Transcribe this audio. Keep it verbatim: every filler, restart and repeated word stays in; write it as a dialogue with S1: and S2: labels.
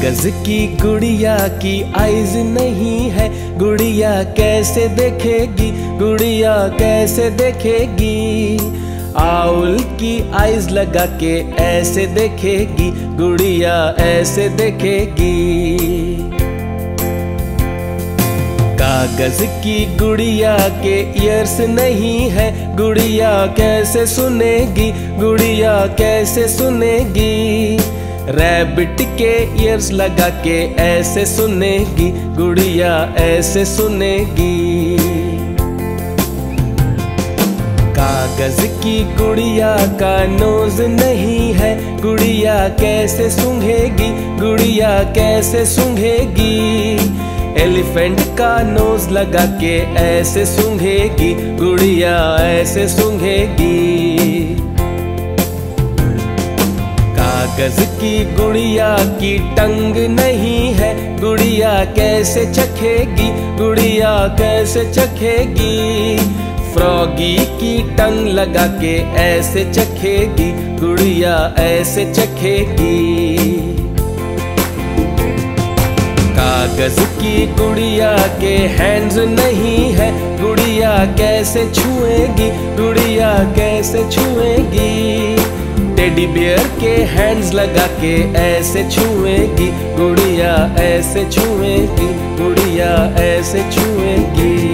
S1: कागज की गुड़िया की आइज नहीं है, गुड़िया कैसे देखेगी, गुड़िया कैसे देखेगी। आउल की आइज लगा के ऐसे देखेगी, गुड़िया ऐसे देखेगी। कागज की गुड़िया के ईयर्स नहीं है, गुड़िया कैसे सुनेगी, गुड़िया कैसे सुनेगी। रैबिट के ईयर्स लगा के ऐसे सुनेगी, गुड़िया ऐसे सुनेगी। कागज की गुड़िया का नोज नहीं है, गुड़िया कैसे सूंघेगी, गुड़िया कैसे सूंघेगी। एलिफेंट का नोज लगा के ऐसे सूंघेगी, गुड़िया ऐसे सूंघेगी। कागज की गुड़िया की टंग नहीं है, गुड़िया कैसे चखेगी, गुड़िया कैसे चखेगी। फ्रॉगी की टंग लगा के ऐसे चखेगी, गुड़िया ऐसे चखेगी। कागज की गुड़िया के हैंड्स नहीं है, गुड़िया कैसे छुएगी, गुड़िया कैसे छुएगी। टेडी बियर के हैंड्स लगा के ऐसे छुएगी, गुड़िया ऐसे छुएगी, गुड़िया ऐसे छुएगी।